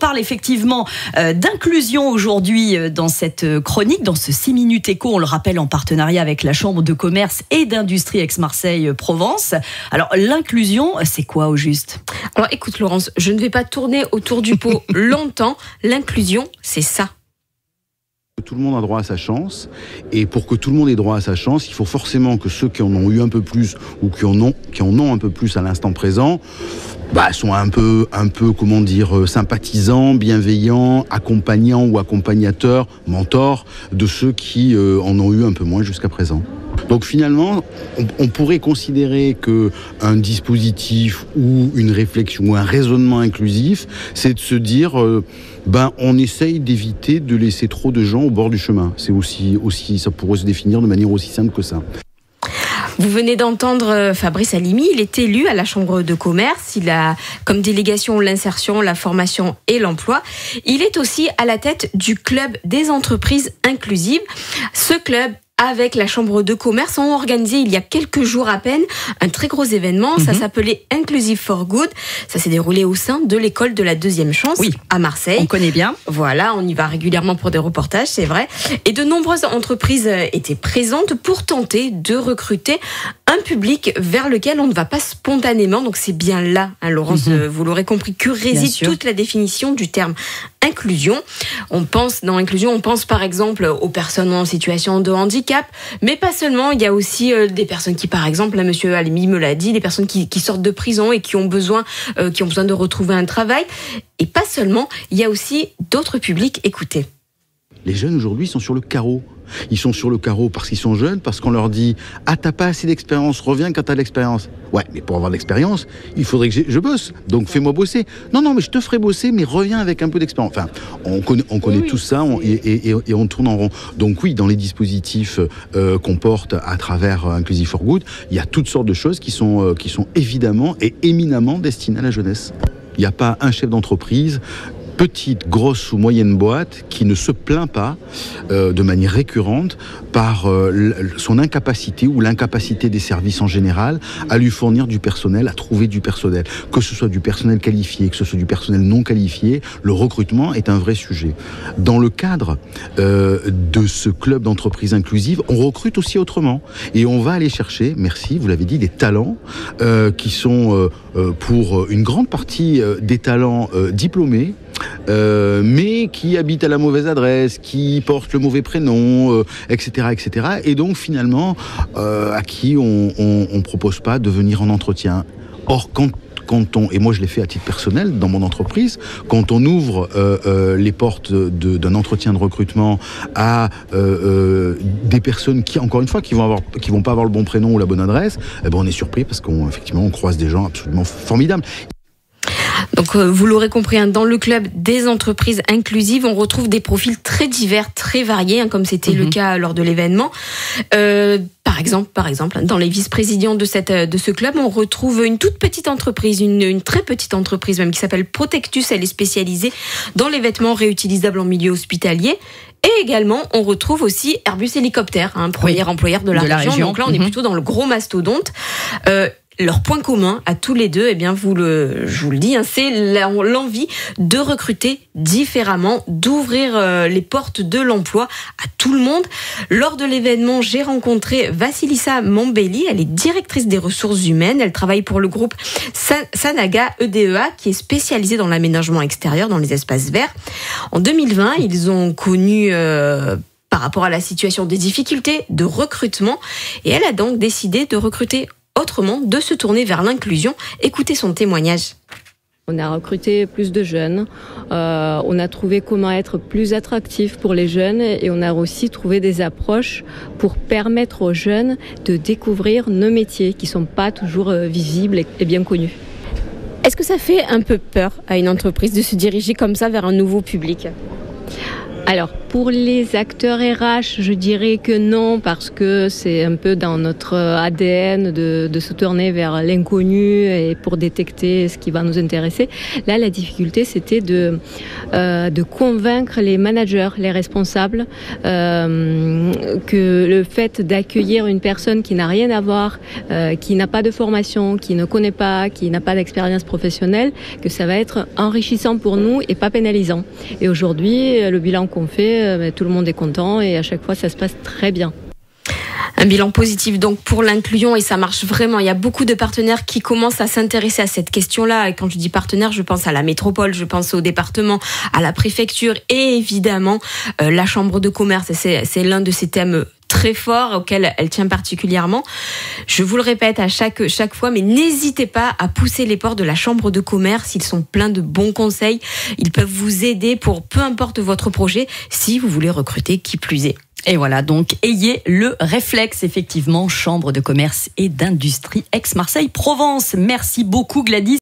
parle effectivement d'inclusion aujourd'hui dans cette chronique, dans ce 6 minutes éco, on le rappelle en partenariat avec la Chambre de commerce et d'industrie Aix-Marseille-Provence. Alors l'inclusion, c'est quoi au juste ? Alors écoute Laurence, je ne vais pas tourner autour du pot longtemps. L'inclusion, c'est ça. Tout le monde a droit à sa chance, et pour que tout le monde ait droit à sa chance, il faut forcément que ceux qui en ont eu un peu plus ou qui en ont un peu plus à l'instant présent, sont un peu, comment dire, sympathisants, bienveillants, accompagnants ou accompagnateurs, mentors de ceux qui en ont eu un peu moins jusqu'à présent. Donc finalement, on pourrait considérer qu'un dispositif ou une réflexion ou un raisonnement inclusif, c'est de se dire, on essaye d'éviter de laisser trop de gens au bord du chemin. C'est aussi, ça pourrait se définir de manière aussi simple que ça. Vous venez d'entendre Fabrice Halimi, il est élu à la Chambre de commerce, il a comme délégation l'insertion, la formation et l'emploi. Il est aussi à la tête du club des entreprises inclusives. Ce club, avec la Chambre de commerce, ont organisé il y a quelques jours à peine un très gros événement. Ça s'appelait Inclusive for Good. Ça s'est déroulé au sein de l'école de la deuxième chance à Marseille. On connaît bien. Voilà, on y va régulièrement pour des reportages, c'est vrai. Et de nombreuses entreprises étaient présentes pour tenter de recruter un public vers lequel on ne va pas spontanément. Donc c'est bien là, Laurence, vous l'aurez compris, que réside toute la définition du terme inclusion. Dans inclusion, on pense par exemple aux personnes en situation de handicap, mais pas seulement. Il y a aussi des personnes qui, par exemple, là, Monsieur Halimi me l'a dit, des personnes qui sortent de prison et qui ont besoin de retrouver un travail. Et pas seulement, il y a aussi d'autres publics. Écoutez. Les jeunes aujourd'hui sont sur le carreau. Ils sont sur le carreau parce qu'ils sont jeunes, parce qu'on leur dit « Ah, t'as pas assez d'expérience, reviens quand t'as de l'expérience. » Ouais, mais pour avoir de l'expérience, il faudrait que je bosse, donc fais-moi bosser. Non, mais je te ferai bosser, mais reviens avec un peu d'expérience. Enfin, on connaît tout ça et on tourne en rond. Donc oui, dans les dispositifs qu'on porte à travers Inclusive for Good, il y a toutes sortes de choses qui sont évidemment et éminemment destinées à la jeunesse. Il n'y a pas un chef d'entreprise, petite, grosse ou moyenne boîte, qui ne se plaint pas de manière récurrente par son incapacité ou l'incapacité des services en général à lui fournir du personnel, à trouver du personnel. Que ce soit du personnel qualifié, que ce soit du personnel non qualifié, le recrutement est un vrai sujet. Dans le cadre de ce club d'entreprises inclusives, on recrute aussi autrement. Et on va aller chercher, merci, vous l'avez dit, des talents qui sont pour une grande partie des talents diplômés, mais qui habitent à la mauvaise adresse, qui portent le mauvais prénom, etc. Et donc finalement, à qui on propose pas de venir en entretien. Or, et moi je l'ai fait à titre personnel dans mon entreprise, quand on ouvre les portes d'un entretien de recrutement à des personnes qui, encore une fois, qui vont pas avoir le bon prénom ou la bonne adresse, on est surpris parce qu'effectivement on croise des gens absolument formidables. Donc vous l'aurez compris, dans le club des entreprises inclusives, on retrouve des profils très divers, très variés, comme c'était le cas lors de l'événement. Par exemple, dans les vice-présidents de ce club, on retrouve une toute petite entreprise, une très petite entreprise même, qui s'appelle Protectus. Elle est spécialisée dans les vêtements réutilisables en milieu hospitalier. Et également, on retrouve aussi Airbus Hélicoptère, premier employeur de la région. Donc là, on est plutôt dans le gros mastodonte. Leur point commun à tous les deux, je vous le dis, c'est l'envie de recruter différemment, d'ouvrir les portes de l'emploi à tout le monde. Lors de l'événement, j'ai rencontré Vassilissa Mombelli, elle est directrice des ressources humaines, elle travaille pour le groupe Sanaga EDEA, qui est spécialisé dans l'aménagement extérieur, dans les espaces verts. En 2020, ils ont connu par rapport à la situation des difficultés de recrutement, et elle a donc décidé de recruter autrement, de se tourner vers l'inclusion. Écoutez son témoignage. On a recruté plus de jeunes, on a trouvé comment être plus attractif pour les jeunes et on a aussi trouvé des approches pour permettre aux jeunes de découvrir nos métiers qui ne sont pas toujours visibles et bien connus. Est-ce que ça fait un peu peur à une entreprise de se diriger comme ça vers un nouveau public ? Alors, pour les acteurs RH, je dirais que non, parce que c'est un peu dans notre ADN de se tourner vers l'inconnu et pour détecter ce qui va nous intéresser. Là, la difficulté, c'était de convaincre les managers, les responsables, que le fait d'accueillir une personne qui n'a rien à voir, qui n'a pas de formation, qui ne connaît pas, qui n'a pas d'expérience professionnelle, que ça va être enrichissant pour nous et pas pénalisant. Et aujourd'hui, le bilan qu'on fait, tout le monde est content et à chaque fois, ça se passe très bien. Un bilan positif donc pour l'inclusion et ça marche vraiment. Il y a beaucoup de partenaires qui commencent à s'intéresser à cette question-là. Et quand je dis partenaire, je pense à la métropole, je pense au département, à la préfecture et évidemment la chambre de commerce. Et c'est l'un de ces thèmes très fort auquel elle tient particulièrement. Je vous le répète à chaque fois, mais n'hésitez pas à pousser les portes de la chambre de commerce. Ils sont pleins de bons conseils. Ils peuvent vous aider pour peu importe votre projet, si vous voulez recruter, qui plus est. Et voilà, donc ayez le réflexe, effectivement, chambre de commerce et d'industrie Aix-Marseille-Provence. Merci beaucoup Gladys.